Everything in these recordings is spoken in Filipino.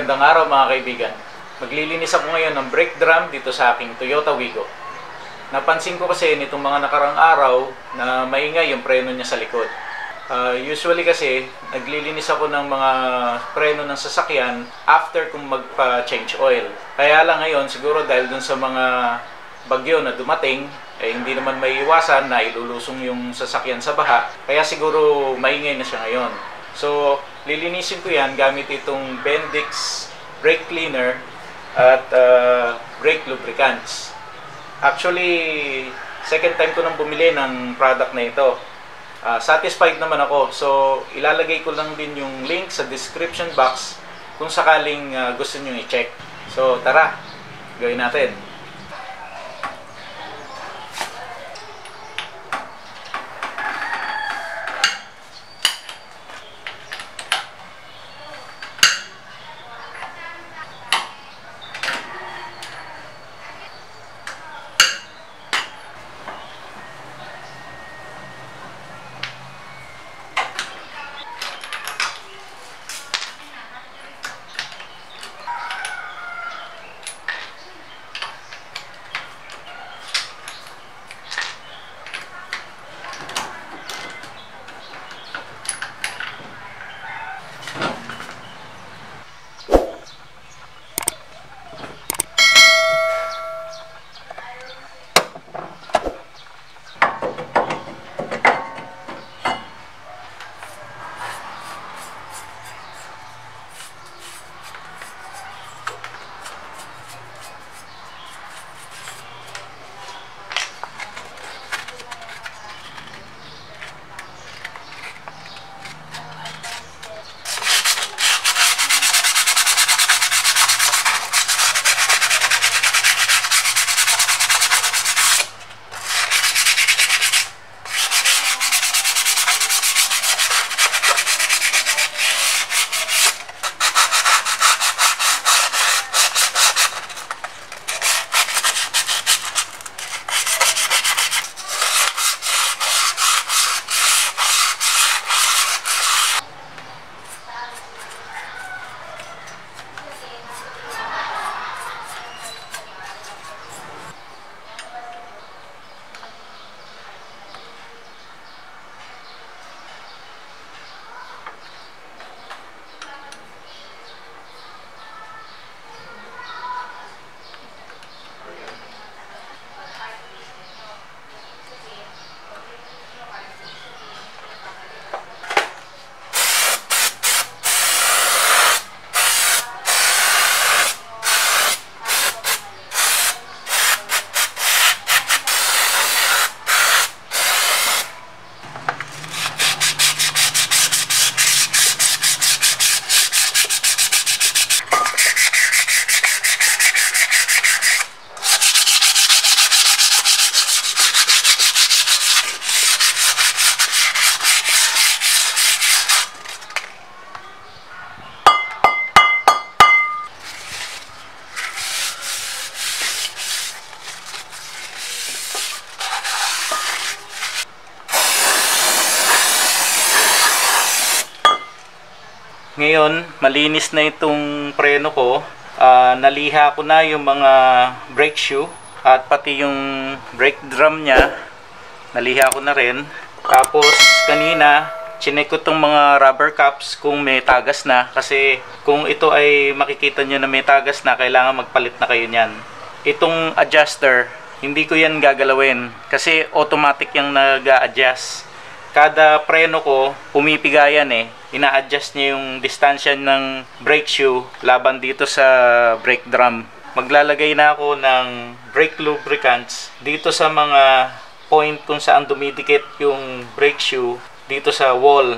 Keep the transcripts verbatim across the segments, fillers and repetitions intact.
Magandang araw mga kaibigan. Maglilinis ako ngayon ng brake drum dito sa aking Toyota Wigo. Napansin ko kasi nitong mga nakarang araw na maingay yung preno niya sa likod. Uh, usually kasi naglilinis ako ng mga preno ng sasakyan after kung magpa-change oil. Kaya lang ngayon siguro dahil dun sa mga bagyo na dumating, eh, hindi naman may iwasan na ilulusong yung sasakyan sa baha. Kaya siguro maingay na siya ngayon. So, lilinisin ko yan gamit itong Bendix brake cleaner at uh, brake lubricants. Actually, second time ko nang bumili ng product na ito. Uh, satisfied naman ako. So, ilalagay ko lang din yung link sa description box kung sakaling uh, gusto nyo i-check. So, tara, gawin natin. Ngayon, malinis na itong preno ko. Uh, naliha ko na yung mga brake shoe at pati yung brake drum niya. Naliha ko na rin. Tapos kanina, chinek ko itong mga rubber caps kung may tagas na. Kasi kung ito ay makikita nyo na may tagas na, kailangan magpalit na kayo niyan. Itong adjuster, hindi ko yan gagalawin kasi automatic yung nag-a-adjust. Kada preno ko, pumipigayan eh. Ina-adjust niya yung distansya ng brake shoe laban dito sa brake drum. Maglalagay na ako ng brake lubricants dito sa mga point kung saan dumidikit yung brake shoe dito sa wall.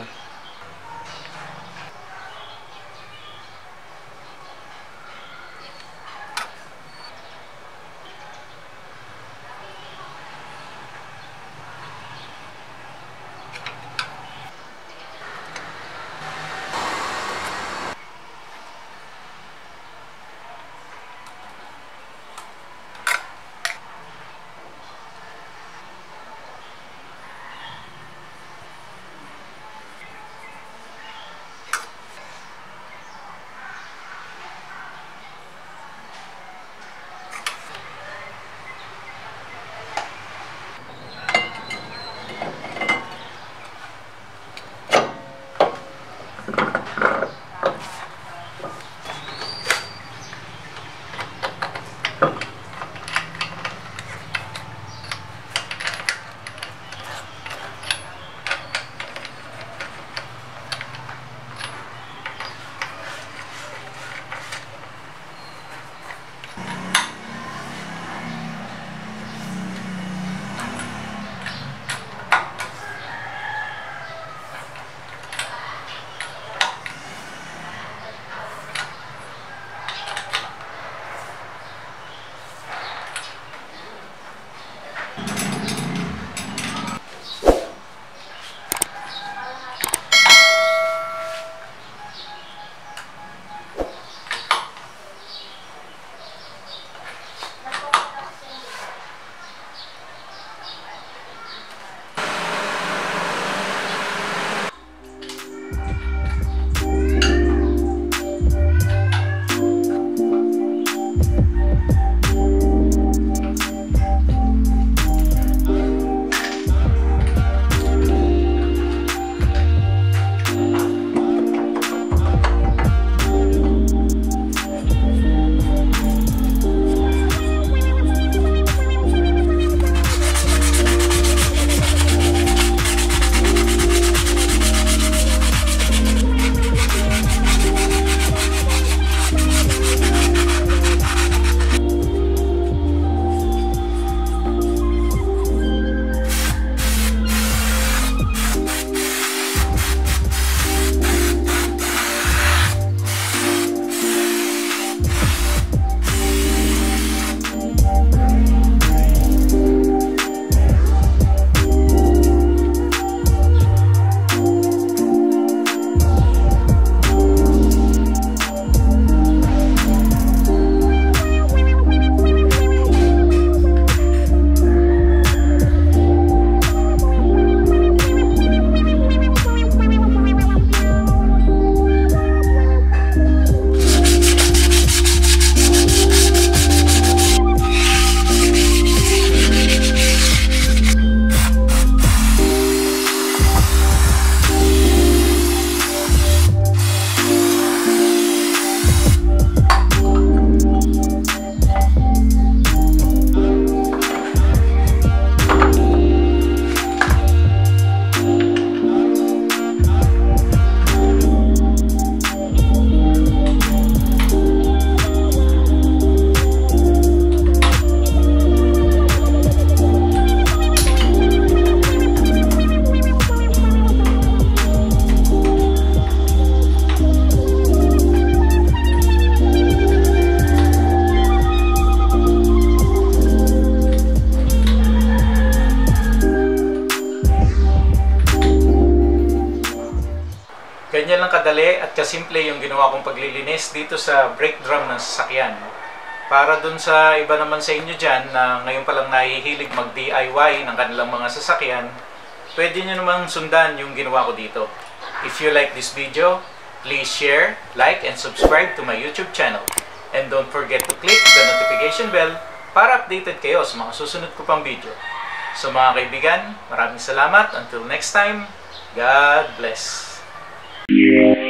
kadali at kasimple yung ginawa kong paglilinis dito sa brake drum ng sasakyan. Para dun sa iba naman sa inyo dyan na ngayon palang nahihilig mag-D I Y ng kanilang mga sasakyan, pwede nyo namang sundan yung ginawa ko dito. If you like this video, please share, like, and subscribe to my YouTube channel. And don't forget to click the notification bell para updated kayo sa mga susunod ko pang video. So mga kaibigan, maraming salamat. Until next time, God bless.